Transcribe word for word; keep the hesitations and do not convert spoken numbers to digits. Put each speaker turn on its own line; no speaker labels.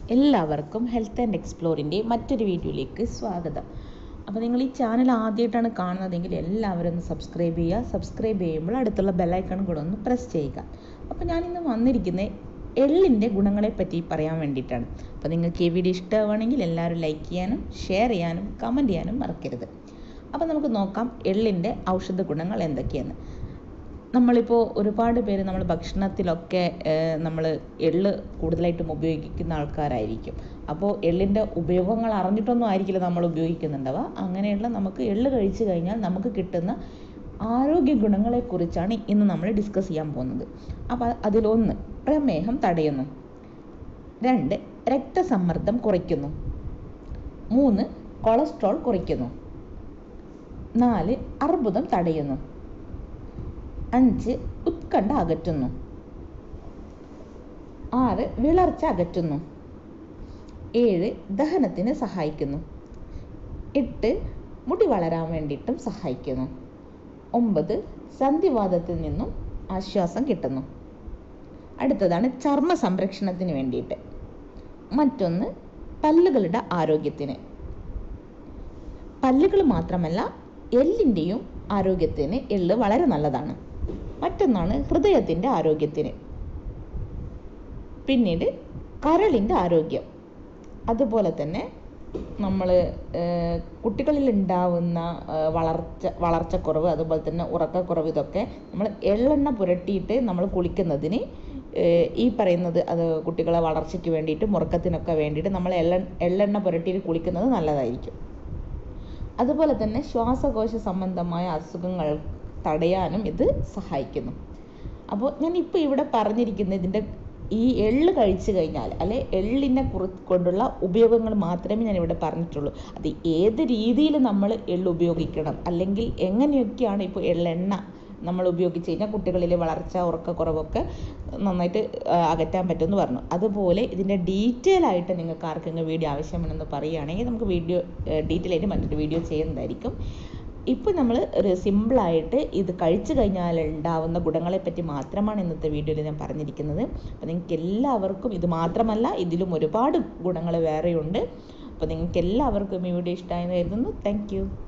എല്ലാവർക്കും health and എക്സ്പ്ലോറിൻ്റെ മറ്റൊരു വീഡിയോയിലേക്ക് സ്വാഗതം. അപ്പോൾ നിങ്ങൾ ഈ ചാനൽ ആദ്യമായിട്ടാണ് കാണുന്നതെങ്കിൽ എല്ലാവരും ഒന്ന് സബ്സ്ക്രൈബ് ചെയ്യുക. സബ്സ്ക്രൈബ് ചെയ്യുമ്പോൾ അടുത്തുള്ള ബെല്ലൈക്കൺ കൂടെ ഒന്ന് പ്രസ് ചെയ്യുക. അപ്പോൾ ഞാനിന്ന് വന്നിരിക്കുന്നത് എള്ളിൻ്റെ ഗുണങ്ങളെ പറ്റി പറയാൻ വേണ്ടിയിട്ടാണ്. അപ്പോൾ നിങ്ങൾക്ക് ഈ വീഡിയോ ഇഷ്ടമാണെങ്കിൽ എല്ലാവരും ലൈക്ക് ചെയ്യാനും ഷെയർ ചെയ്യാനും കമൻറ്റ് ചെയ്യാനും മറക്കരുത്. അപ്പോൾ നമുക്ക് നോക്കാം എള്ളിൻ്റെ ഔഷധ ഗുണങ്ങൾ എന്തൊക്കെയാണ്. നമ്മളിപ്പോൾ ഒരുപാട് പേര് നമ്മൾ ഭക്ഷണത്തിലൊക്കെ നമ്മൾ എള്ള് കൂടുതലായിട്ടും ഉപയോഗിക്കുന്ന ആൾക്കാരായിരിക്കും. അപ്പോൾ എള്ളിൻ്റെ ഉപയോഗങ്ങൾ അറിഞ്ഞിട്ടൊന്നും ആയിരിക്കില്ല നമ്മൾ ഉപയോഗിക്കുന്നുണ്ടാവുക. അങ്ങനെയുള്ള നമുക്ക് എള്ള് കഴിച്ചു കഴിഞ്ഞാൽ നമുക്ക് കിട്ടുന്ന ആരോഗ്യ ഗുണങ്ങളെക്കുറിച്ചാണ് ഇന്ന് നമ്മൾ ഡിസ്കസ് ചെയ്യാൻ പോകുന്നത്. അപ്പോൾ അതിലൊന്ന്, പ്രമേഹം തടയുന്നു. രണ്ട്, രക്തസമ്മർദ്ദം കുറയ്ക്കുന്നു. മൂന്ന്, കൊളസ്ട്രോൾ കുറയ്ക്കുന്നു. നാല്, അർബുദം തടയുന്നു. അഞ്ച്, ഉത്കണ്ഠ അകറ്റുന്നു. ആറ്, വിളർച്ച അകറ്റുന്നു. ഏഴ്, ദഹനത്തിന് സഹായിക്കുന്നു. എട്ട്, മുടി വളരാൻ വേണ്ടിയിട്ടും സഹായിക്കുന്നു. ഒമ്പത്, സന്ധിവാതത്തിൽ നിന്നും ആശ്വാസം കിട്ടുന്നു. അടുത്തതാണ് ചർമ്മ സംരക്ഷണത്തിന് വേണ്ടിയിട്ട്. മറ്റൊന്ന്, പല്ലുകളുടെ ആരോഗ്യത്തിന്. പല്ലുകൾ മാത്രമല്ല, എല്ലിൻ്റെയും ആരോഗ്യത്തിന് എള്ള് വളരെ നല്ലതാണ്. മറ്റൊന്നാണ് ഹൃദയത്തിൻ്റെ ആരോഗ്യത്തിന്. പിന്നീട് കരളിൻ്റെ ആരോഗ്യം. അതുപോലെ തന്നെ നമ്മൾ കുട്ടികളിൽ ഉണ്ടാവുന്ന വളർച്ച വളർച്ചക്കുറവ് അതുപോലെ തന്നെ ഉറക്കക്കുറവ്, ഇതൊക്കെ നമ്മൾ എള്ളെണ്ണ പുരട്ടിയിട്ട് നമ്മൾ കുളിക്കുന്നതിന് ഈ പറയുന്നത് അത് കുട്ടികളെ വളർച്ചയ്ക്ക് വേണ്ടിയിട്ടും ഉറക്കത്തിനൊക്കെ വേണ്ടിയിട്ട് നമ്മൾ എള്ള എള്ളെണ്ണ പുരട്ടിയിട്ട് കുളിക്കുന്നത് നല്ലതായിരിക്കും. അതുപോലെ തന്നെ ശ്വാസകോശ സംബന്ധമായ അസുഖങ്ങൾ തടയാനും ഇത് സഹായിക്കുന്നു. അപ്പോൾ ഞാനിപ്പോൾ ഇവിടെ പറഞ്ഞിരിക്കുന്ന ഇതിൻ്റെ ഈ എള്ള് കഴിച്ചു കഴിഞ്ഞാൽ അല്ലെ എള്ളിനെ കുറി കൊണ്ടുള്ള ഉപയോഗങ്ങൾ മാത്രമേ ഞാനിവിടെ പറഞ്ഞിട്ടുള്ളൂ. അത് ഏത് രീതിയിൽ നമ്മൾ എള്ള് ഉപയോഗിക്കണം, അല്ലെങ്കിൽ എങ്ങനെയൊക്കെയാണ് ഇപ്പോൾ എള്ളെണ്ണ നമ്മൾ ഉപയോഗിച്ച് കഴിഞ്ഞാൽ കുട്ടികളിലെ വളർച്ച ഉറക്കക്കുറവൊക്കെ നന്നായിട്ട് അകറ്റാൻ പറ്റുമെന്ന് പറഞ്ഞു. അതുപോലെ ഇതിൻ്റെ ഡീറ്റെയിൽ ആയിട്ട് നിങ്ങൾക്ക് ആർക്കെങ്കിലും വീഡിയോ ആവശ്യമാണെന്ന് പറയുകയാണെങ്കിൽ നമുക്ക് വീഡിയോ ഡീറ്റെയിൽ ആയിട്ട് മറ്റൊരു വീഡിയോ ചെയ്യുന്നതായിരിക്കും. ഇപ്പോൾ നമ്മൾ ഒരു സിമ്പിളായിട്ട് ഇത് കഴിച്ചു കഴിഞ്ഞാൽ ഉണ്ടാവുന്ന ഗുണങ്ങളെപ്പറ്റി മാത്രമാണ് ഇന്നത്തെ വീഡിയോയിൽ ഞാൻ പറഞ്ഞിരിക്കുന്നത്. അപ്പോൾ നിങ്ങൾക്ക് എല്ലാവർക്കും ഇത് മാത്രമല്ല, ഇതിലും ഒരുപാട് ഗുണങ്ങൾ വേറെയുണ്ട്. അപ്പോൾ നിങ്ങൾക്ക് എല്ലാവർക്കും ഈ വീഡിയോ ഇഷ്ടമായെന്ന് കരുതുന്നു. Thank U.